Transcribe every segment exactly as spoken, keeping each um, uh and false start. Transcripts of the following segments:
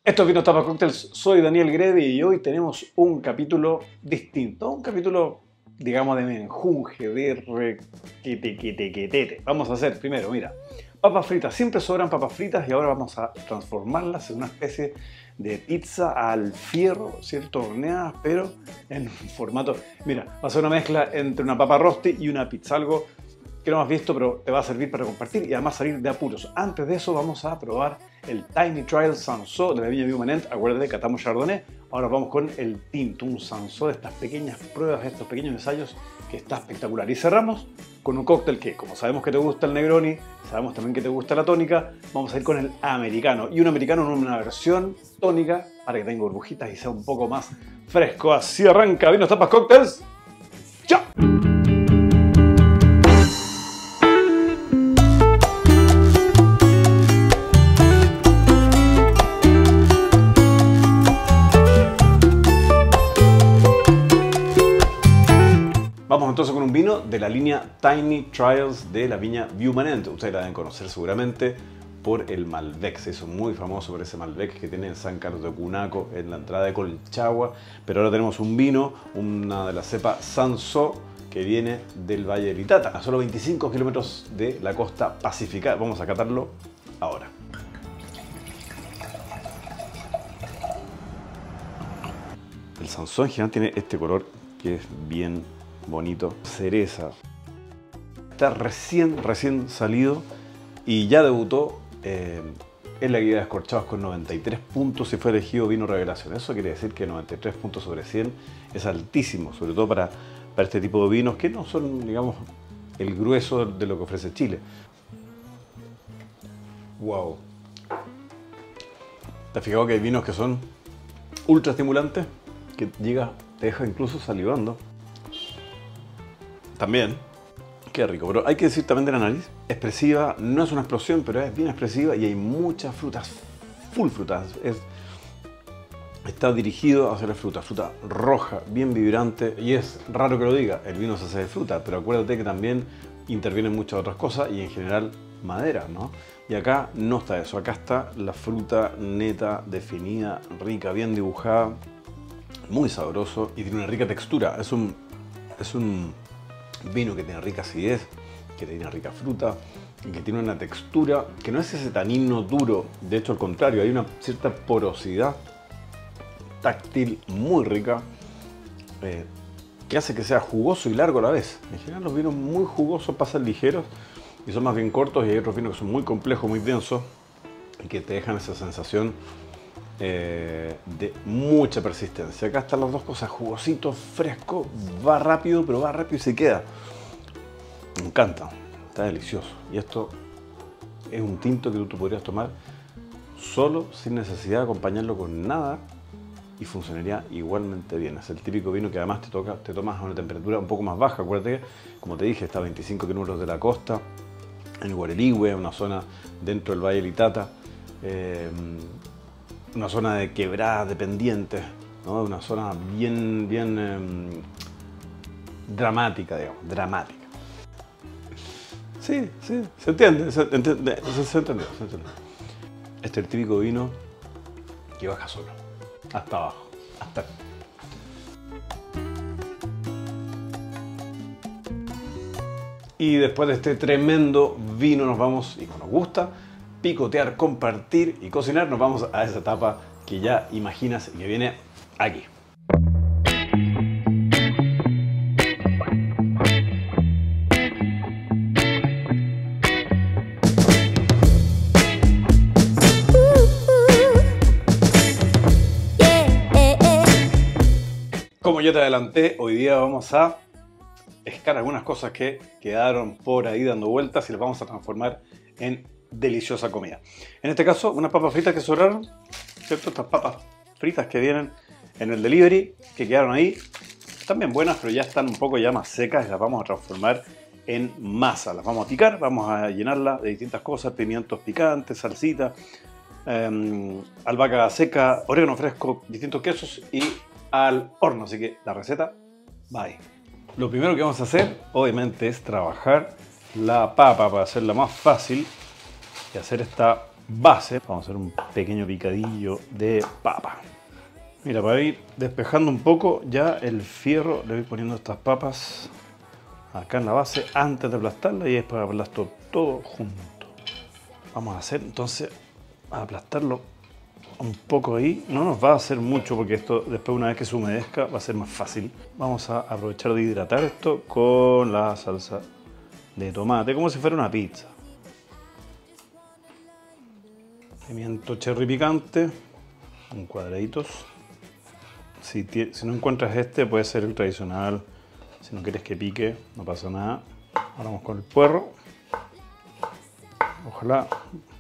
Esto es Vinos Tapas Cócteles, soy Daniel Greve y hoy tenemos un capítulo distinto, un capítulo, digamos, de menjunje, de requetequetequetete. Vamos a hacer primero, mira, papas fritas, siempre sobran papas fritas y ahora vamos a transformarlas en una especie de pizza al fierro, ¿cierto? Horneadas, pero en formato, mira, va a ser una mezcla entre una papa rosti y una pizza, algo que no has visto, pero te va a servir para compartir y además salir de apuros. Antes de eso vamos a probar el Tiny Trial Sansó de la viña Viumanent. Acuérdate, catamos Chardonnay. Ahora vamos con el tinto, un Sansó de estas pequeñas pruebas, de estos pequeños ensayos que está espectacular. Y cerramos con un cóctel que, como sabemos que te gusta el Negroni, sabemos también que te gusta la tónica, vamos a ir con el americano. Y un americano en una versión tónica para que tenga burbujitas y sea un poco más fresco. Así arranca Vinos Tapas Cócteles. ¡Chao! Vamos entonces con un vino de la línea Tiny Trials de la viña Viumanent. Ustedes la deben conocer seguramente por el Malbec. Se hizo muy famoso por ese Malbec que tiene en San Carlos de Cunaco, en la entrada de Colchagua. Pero ahora tenemos un vino, una de la cepa Sansó, que viene del Valle del Itata, a solo veinticinco kilómetros de la costa pacífica. Vamos a catarlo ahora. El Sansó en general tiene este color que es bien bonito, cereza. Está recién, recién salido y ya debutó eh, en la guía de descorchados con noventa y tres puntos y fue elegido vino revelación. Eso quiere decir que noventa y tres puntos sobre cien es altísimo, sobre todo para, para este tipo de vinos que no son, digamos, el grueso de lo que ofrece Chile. Wow. ¿Te has fijado que hay vinos que son ultra estimulantes? Que llega, te deja incluso salivando. También, qué rico, pero hay que decir también de la nariz, expresiva, no es una explosión, pero es bien expresiva y hay muchas frutas, full frutas. Es, está dirigido hacia la fruta, fruta roja, bien vibrante, y es raro que lo diga, el vino se hace de fruta, pero acuérdate que también intervienen muchas otras cosas y en general madera, ¿no? Y acá no está eso, acá está la fruta neta, definida, rica, bien dibujada, muy sabroso y tiene una rica textura. Es un, es un vino que tiene rica acidez, que tiene rica fruta y que tiene una textura que no es ese tanino duro, de hecho al contrario, hay una cierta porosidad táctil muy rica eh, que hace que sea jugoso y largo a la vez. En general los vinos muy jugosos pasan ligeros y son más bien cortos, y hay otros vinos que son muy complejos, muy densos y que te dejan esa sensación Eh, de mucha persistencia. Acá están las dos cosas, jugosito, fresco, va rápido, pero va rápido y se queda. Me encanta, está delicioso. Y esto es un tinto que tú podrías tomar solo, sin necesidad de acompañarlo con nada, y funcionaría igualmente bien. Es el típico vino que además te, toca, te tomas a una temperatura un poco más baja. Acuérdate que, como te dije, está a veinticinco kilómetros de la costa, en Guareligüe, una zona dentro del Valle del Itata. Eh, una zona de quebradas, de pendientes, ¿no? Una zona bien, bien eh, dramática, digamos, dramática. Sí, sí, se entiende, se, entiende, se, se entendió, se entendió. Este es el típico vino que baja solo, hasta abajo, hasta aquí. Y después de este tremendo vino nos vamos, y como nos gusta, picotear, compartir y cocinar, nos vamos a esa etapa que ya imaginas y que viene aquí. Como ya te adelanté, hoy día vamos a pescar algunas cosas que quedaron por ahí dando vueltas y las vamos a transformar en deliciosa comida. En este caso, unas papas fritas que sobraron, ¿cierto? Estas papas fritas que vienen en el delivery, que quedaron ahí, están bien buenas, pero ya están un poco ya más secas y las vamos a transformar en masa. Las vamos a picar, vamos a llenarla de distintas cosas, pimientos picantes, salsita, eh, albahaca seca, orégano fresco, distintos quesos y al horno. Así que la receta va ahí. Lo primero que vamos a hacer, obviamente, es trabajar la papa para hacerla más fácil y hacer esta base. Vamos a hacer un pequeño picadillo de papa. Mira, para ir despejando un poco ya el fierro, le voy poniendo estas papas acá en la base antes de aplastarla y después aplasto todo junto. Vamos a hacer entonces, a aplastarlo un poco ahí. No nos va a hacer mucho porque esto después, una vez que se humedezca, va a ser más fácil. Vamos a aprovechar de hidratar esto con la salsa de tomate, como si fuera una pizza. Pimiento cherry picante en cuadraditos. Si, si no encuentras este, puede ser el tradicional. Si no quieres que pique, no pasa nada. Ahora vamos con el puerro. Ojalá.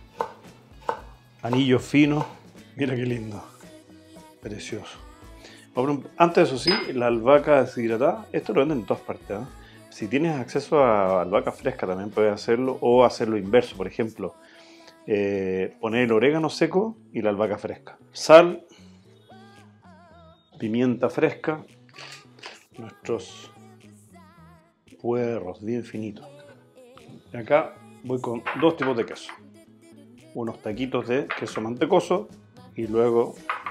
Anillo fino. Mira qué lindo. Precioso. Antes, eso sí, la albahaca deshidratada. Esto lo venden en todas partes, ¿eh? Si tienes acceso a albahaca fresca, también puedes hacerlo. O hacerlo inverso, por ejemplo. Eh, poner el orégano seco y la albahaca fresca. Sal. Pimienta fresca. Nuestros puerros bien finitos. Y acá voy con dos tipos de queso. Unos taquitos de queso mantecoso y luego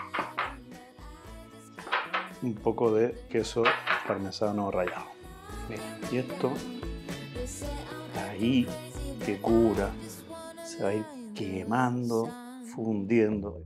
un poco de queso parmesano rallado. Mira, y esto ahí que cura, se va a ir quemando, fundiendo.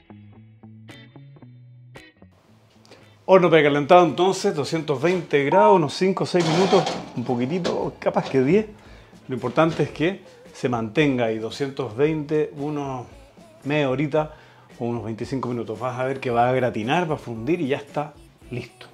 Horno precalentado entonces, doscientos veinte grados, unos cinco o seis minutos, un poquitito, capaz que diez. Lo importante es que se mantenga ahí, doscientos veinte, unos media horita o unos veinticinco minutos. Vas a ver que va a gratinar, va a fundir y ya está listo.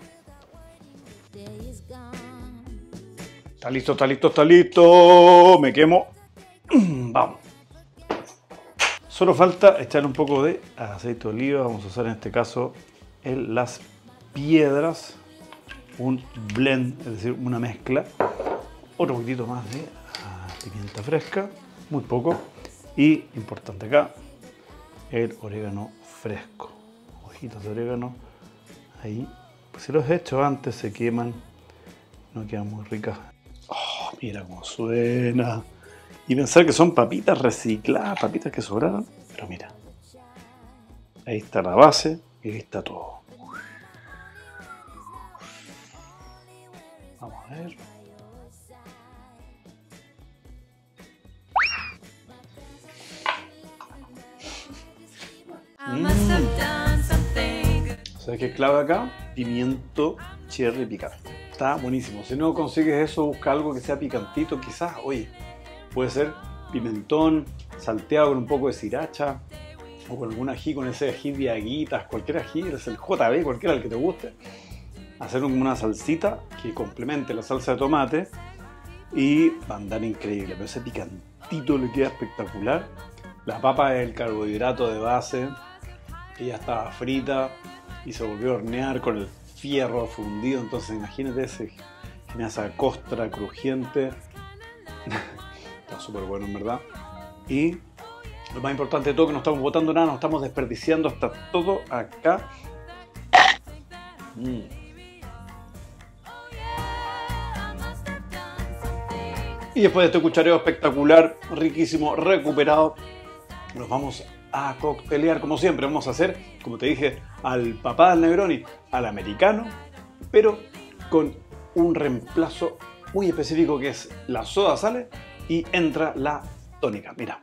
Está listo, está listo, está listo. Me quemo. Vamos. Solo falta echarle un poco de aceite de oliva. Vamos a usar en este caso el, las piedras, un blend, es decir, una mezcla. Otro poquitito más de pimienta fresca, muy poco. Y, importante acá, el orégano fresco. Hojitas de orégano. Ahí, pues si los he hecho antes se queman, no quedan muy ricas. Oh, mira cómo suena. Y pensar que son papitas recicladas, papitas que sobraron. Pero mira, ahí está la base y ahí está todo. Vamos a ver. Mm. ¿Sabes qué es clave acá? Pimiento cherry picante. Está buenísimo. Si no consigues eso, busca algo que sea picantito. Quizás, oye, puede ser pimentón salteado con un poco de sriracha o con algún ají, con ese ají de aguitas, cualquier ají, es el J B, cualquiera el que te guste. Hacer una salsita que complemente la salsa de tomate y va a andar increíble. Pero ese picantito le queda espectacular. La papa es el carbohidrato de base, que ya estaba frita y se volvió a hornear con el fierro fundido. Entonces imagínate ese, esa costra crujiente. Está súper bueno, en verdad. Y lo más importante de todo, que no estamos botando nada, no estamos desperdiciando, está todo acá. Mm. Y después de este cuchareo espectacular, riquísimo, recuperado, nos vamos a coctelear como siempre. Vamos a hacer, como te dije, al papá del Negroni, al americano, pero con un reemplazo muy específico que es la soda sale y entra la tónica. Mira.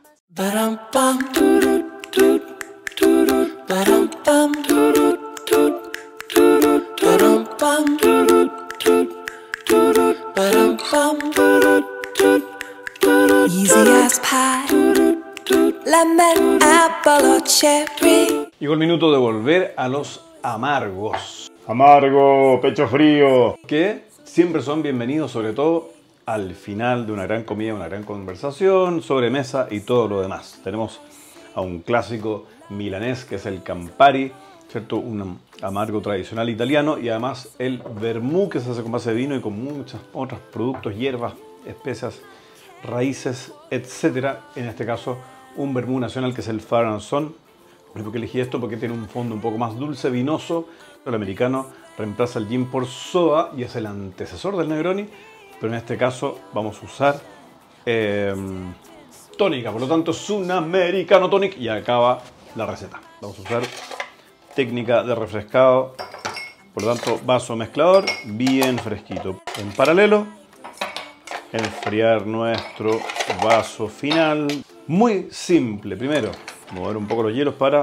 Easy as pie, lemon, apple or cherry. Llegó el minuto de volver a los amargos. Amargo, pecho frío. Que siempre son bienvenidos, sobre todo al final de una gran comida, una gran conversación, sobremesa y todo lo demás. Tenemos a un clásico milanés que es el Campari, ¿cierto? Un amargo tradicional italiano, y además el vermú, que se hace con base de vino y con muchos otros productos, hierbas, especias, raíces, etcétera. En este caso, un vermú nacional que es el Farah Son. ¿Por qué elegí esto? Porque tiene un fondo un poco más dulce, vinoso. El americano reemplaza el gin por soda y es el antecesor del Negroni. Pero en este caso vamos a usar eh, tónica, por lo tanto es un americano tonic y acaba la receta. Vamos a usar técnica de refrescado, por lo tanto vaso mezclador bien fresquito. En paralelo, enfriar nuestro vaso final. Muy simple, primero mover un poco los hielos para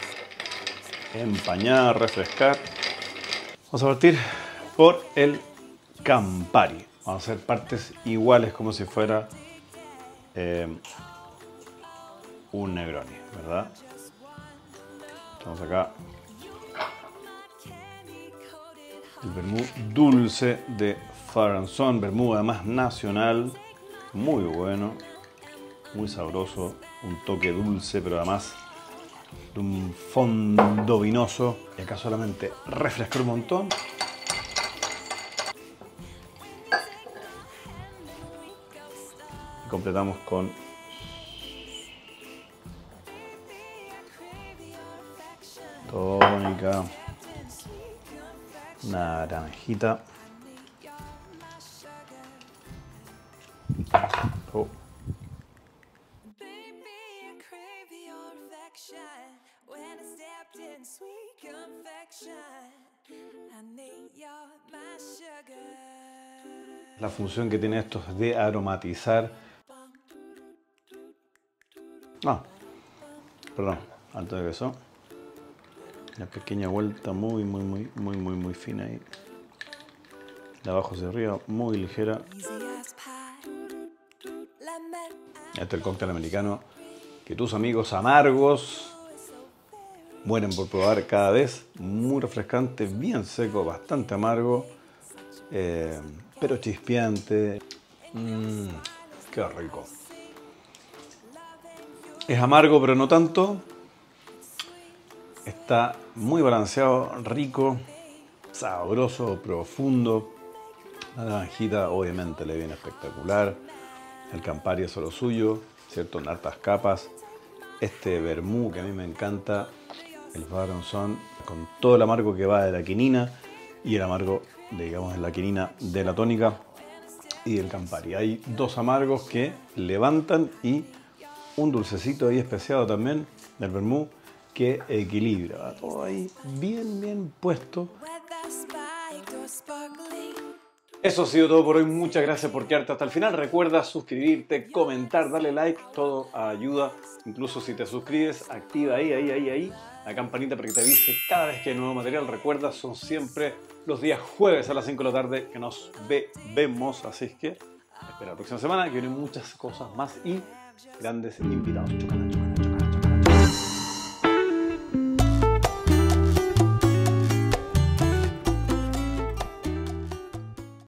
empañar, refrescar. Vamos a partir por el Campari. Vamos a hacer partes iguales como si fuera eh, un Negroni, ¿verdad? Vamos acá. El vermú dulce de Farranson, vermú además nacional, muy bueno, muy sabroso, un toque dulce, pero además de un fondo vinoso. Y acá solamente refrescar un montón. Y completamos con tónica, naranjita. Oh. La función que tiene esto es de aromatizar. Ah, perdón, antes de eso, una pequeña vuelta muy, muy, muy, muy, muy, muy fina ahí. De abajo hacia arriba, muy ligera. Este es el cóctel americano que tus amigos amargos mueren por probar cada vez. Muy refrescante, bien seco, bastante amargo, eh, pero chispeante. Mmm, qué rico. Es amargo, pero no tanto. Está muy balanceado, rico, sabroso, profundo. La naranjita obviamente le viene espectacular. El Campari es lo suyo, ¿cierto? En hartas capas. Este vermú que a mí me encanta, el Farranson, con todo el amargo que va de la quinina y el amargo, digamos, de la quinina de la tónica y el Campari. Hay dos amargos que levantan y un dulcecito ahí especiado también del vermú que equilibra. Todo ahí bien, bien puesto. Eso ha sido todo por hoy. Muchas gracias por quedarte hasta el final. Recuerda suscribirte, comentar, darle like. Todo ayuda. Incluso si te suscribes, activa ahí, ahí, ahí, ahí la campanita para que te avise cada vez que hay nuevo material. Recuerda, son siempre los días jueves a las cinco de la tarde que nos ve, vemos. Así es que espera la próxima semana que vienen muchas cosas más y grandes invitados. Chocana.